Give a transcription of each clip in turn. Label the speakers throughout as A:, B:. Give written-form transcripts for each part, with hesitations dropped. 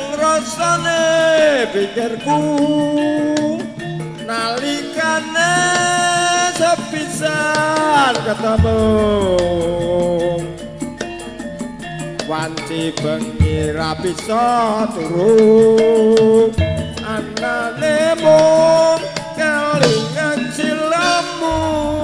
A: Uyeng rasane pikirku nalikane sepisan ketemu wanci bengi ra bisa turu anane mung kelingan silamu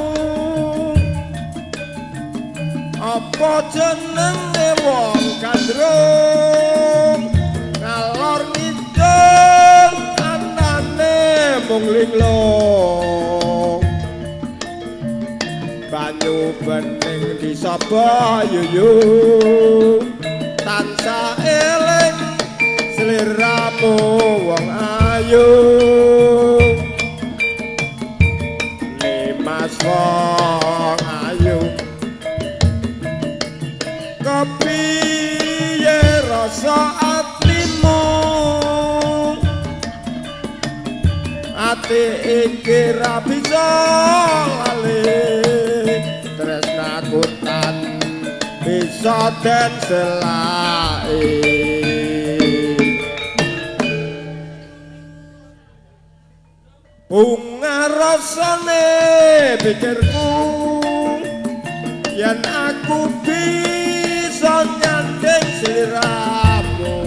A: apa jenenge wong kandrung ngalor ngidul anane mung linglung banyu bening disaba yuyu tansah eling sliramu wong ayu limas wong ayu kepiye rasa atimu ati iki ra bisa lali tresnaku tan bisa den selai bunga rasane pikirku yen aku bisa nyanding sliramu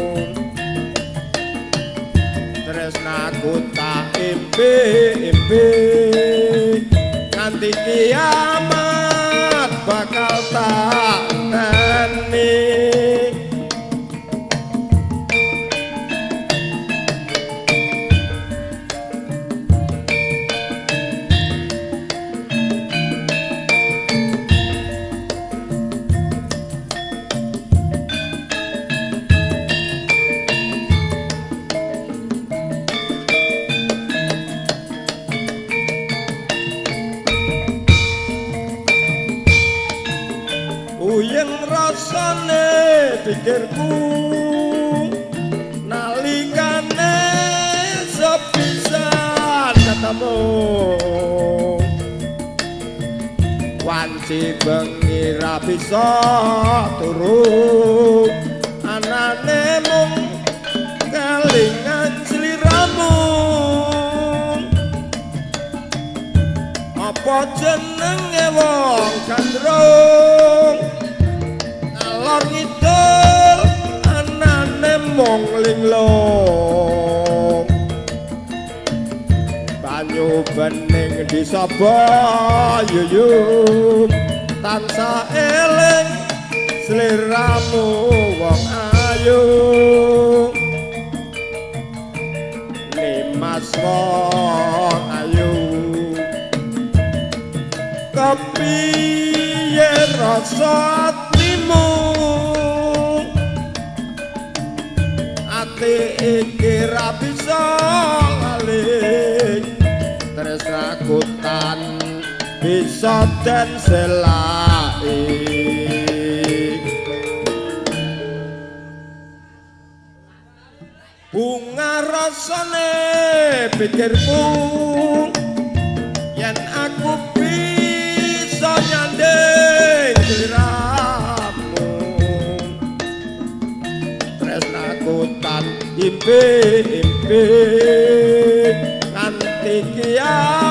A: tresnaku tak impi-impi nganti kiamat bakal tak nani uyeng rasane pikirku nalikane sepisan ketemu wanci bengi ra bisa turu anane mung kelingan sliramu apa jenenge wong kandrung ngalor ngidul anane mung linglung banyu bening disaba yuyu tansah eling sliramu wong ayu limas wong ayu kepiye rasa atimu ati iki ra bisa lali tresnaku tan bisa den selai bunga rasane pikirku yen aku bisa nyanding sliramu tresnaku tan impi-impi nganti kiamat